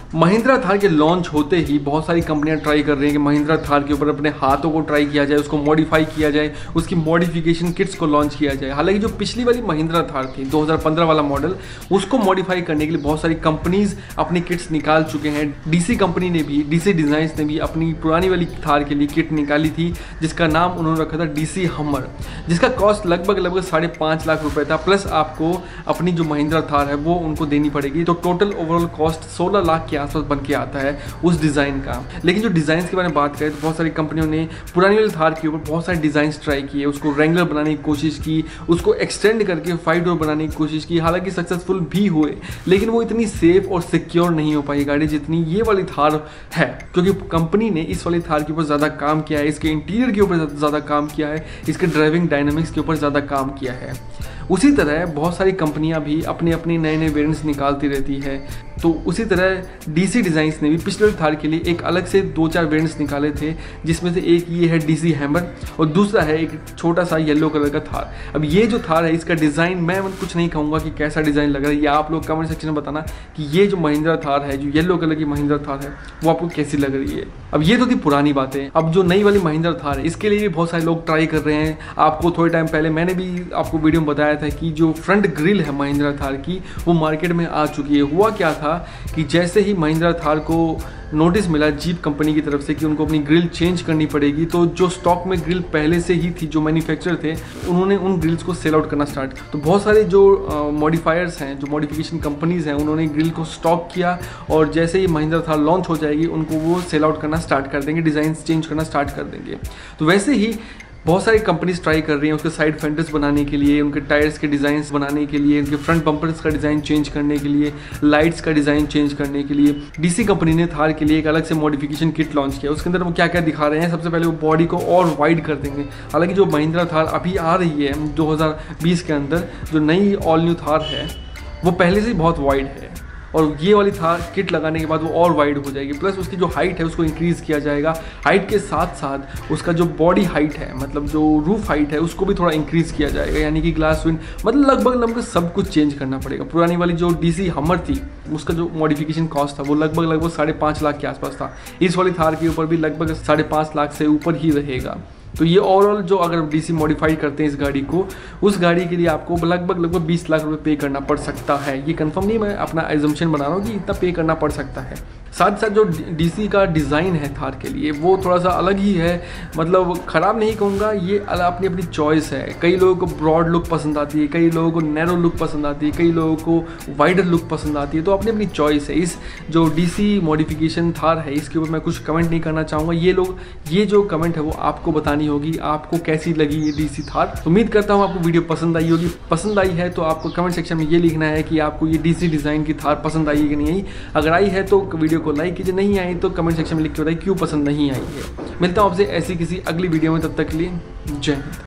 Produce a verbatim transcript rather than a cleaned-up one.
महिंद्रा थार के लॉन्च होते ही बहुत सारी कंपनियां ट्राई कर रही हैं कि महिंद्रा थार के ऊपर अपने हाथों को ट्राई किया जाए, उसको मॉडिफाई किया जाए, उसकी मॉडिफिकेशन किट्स को लॉन्च किया जाए। हालांकि जो पिछली वाली महिंद्रा थार थी दो हज़ार पंद्रह वाला मॉडल, उसको मॉडिफाई करने के लिए बहुत सारी कंपनीज अपनी किट्स निकाल चुके हैं। डीसी कंपनी ने भी, डीसी डिज़ाइंस ने भी अपनी पुरानी वाली थार के लिए किट निकाली थी जिसका नाम उन्होंने रखा था डीसी हमर, जिसका कॉस्ट लगभग लगभग साढ़े पाँच लाख रुपए था। प्लस आपको अपनी जो महिंद्रा थार है वो उनको देनी पड़ेगी, तो टोटल ओवरऑल कॉस्ट सोलह लाख के आसपास बन के आता है उस डिज़ाइन का। लेकिन जो डिज़ाइन के बारे में बात करें तो बहुत सारी कंपनियों ने पुरानी वाली थार के ऊपर बहुत सारे डिज़ाइन ट्राई किए, उसको रेंगुलर बनाने की कोशिश की, उसको एक्सटेंड करके फाइव डोर बनाने की कोशिश की। हालांकि सक्सेसफुल भी हुए, लेकिन वो इतनी सेफ और सिक्योर नहीं हो पाई गाड़ी जितनी ये वाली थार है, क्योंकि कंपनी ने इस वाली थार के ऊपर ज़्यादा काम किया है, इसके इंटीरियर के ऊपर ज़्यादा काम किया है, इसके ड्राइविंग डायनामिक्स के ऊपर ज़्यादा काम किया है। उसी तरह बहुत सारी कंपनियां भी अपने अपने नए नए वेरिएंट्स निकालती रहती है। तो उसी तरह डीसी डिज़ाइंस ने भी पिछले थार के लिए एक अलग से दो चार वेरिएंट्स निकाले थे, जिसमें से एक ये है डीसी हैमर और दूसरा है एक छोटा सा येलो कलर का थार। अब ये जो थार है इसका डिज़ाइन मैं कुछ नहीं कहूँगा कि कैसा डिज़ाइन लग रहा है, या आप लोग कमेंट सेक्शन में बताना कि ये जो महिंद्रा थार है, जो येलो कलर की महिंद्रा थार है, वो आपको कैसी लग रही है। अब ये तो थी पुरानी बातें। अब जो नई वाली महिंद्रा थार है इसके लिए भी बहुत सारे लोग ट्राई कर रहे हैं। आपको थोड़े टाइम पहले मैंने भी आपको वीडियो में बताया था कि जो फ्रंट ग्रिल है महिंद्रा थार की वो मार्केट में आ चुकी है। हुआ क्या था कि जैसे ही महिंद्रा थार को नोटिस मिला जीप कंपनी की तरफ से कि उनको अपनी ग्रिल चेंज करनी पड़ेगी, तो जो स्टॉक में ग्रिल पहले से ही थी, जो मैन्युफैक्चरर थे, उन्होंने उन ग्रिल्स को सेल आउट करना स्टार्ट। तो बहुत सारे जो मॉडिफायर्स हैं, जो मॉडिफिकेशन कंपनीज हैं, उन्होंने ग्रिल को स्टॉक किया और जैसे ही महिंद्रा थार लॉन्च हो जाएगी उनको वो सेल आउट करना स्टार्ट कर देंगे, डिज़ाइन चेंज करना स्टार्ट कर देंगे। तो वैसे ही बहुत सारी कंपनीज ट्राई कर रही हैं उसके साइड फेंडर्स बनाने के लिए, उनके टायर्स के डिज़ाइंस बनाने के लिए, उनके फ्रंट बम्पर्स का डिज़ाइन चेंज करने के लिए, लाइट्स का डिज़ाइन चेंज करने के लिए। डीसी कंपनी ने थार के लिए एक अलग से मॉडिफिकेशन किट लॉन्च किया। उसके अंदर वो क्या क्या दिखा रहे हैं, सबसे पहले वो बॉडी को और वाइड कर देंगे। हालांकि जो महिंद्रा थार अभी आ रही है दो हज़ार बीस के अंदर, जो नई ऑल न्यू थार है, वो पहले से ही बहुत वाइड है और ये वाली थार किट लगाने के बाद वो और वाइड हो जाएगी। प्लस उसकी जो हाइट है उसको इंक्रीज़ किया जाएगा। हाइट के साथ साथ उसका जो बॉडी हाइट है, मतलब जो रूफ हाइट है, उसको भी थोड़ा इंक्रीज़ किया जाएगा, यानी कि ग्लास विंड, मतलब लगभग लगभग सब कुछ चेंज करना पड़ेगा। पुरानी वाली जो डीसी हमर थी उसका जो मॉडिफिकेशन कॉस्ट था वो लगभग लगभग साढ़े पाँच लाख के आसपास था। इस वाली थार के ऊपर भी लगभग साढ़े पाँच लाख से ऊपर ही रहेगा। तो ये ओवरऑल जो अगर डीसी मॉडिफाई करते हैं इस गाड़ी को, उस गाड़ी के लिए आपको लगभग लगभग बीस लाख रुपए पे करना पड़ सकता है। ये कंफर्म नहीं, मैं अपना एजम्पशन बना रहा हूँ कि इतना पे करना पड़ सकता है। साथ साथ जो डीसी का डिज़ाइन है थार के लिए वो थोड़ा सा अलग ही है, मतलब ख़राब नहीं कहूँगा, ये अपनी अपनी चॉइस है। कई लोगों को ब्रॉड लुक पसंद आती है, कई लोगों को नैरो लुक पसंद आती है, कई लोगों को वाइडर लुक पसंद आती है, तो अपनी अपनी चॉइस है। इस जो डीसी मॉडिफिकेशन थार है इसके ऊपर मैं कुछ कमेंट नहीं करना चाहूँगा। ये लोग ये जो कमेंट है वो आपको बतानी होगी, आपको कैसी लगी ये डीसी थार। उम्मीद करता हूँ आपको वीडियो पसंद आई होगी। पसंद आई है तो आपको कमेंट सेक्शन में ये लिखना है कि आपको ये डीसी डिज़ाइन की थार पसंद आई है कि नहीं आई। अगर आई है तो वीडियो को लाइक कीजिए, नहीं आई तो कमेंट सेक्शन में लिख के बताइए क्यों पसंद नहीं आई है। मिलता हूँ आपसे ऐसी किसी अगली वीडियो में, तब तक के लिए जय हिंद।